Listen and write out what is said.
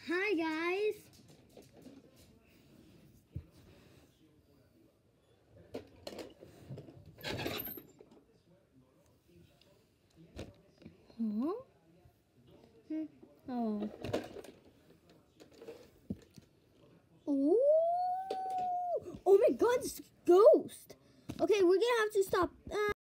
Hi guys. Huh? Oh. Oh. Oh my God, it's a ghost. Okay, we're gonna have to stop.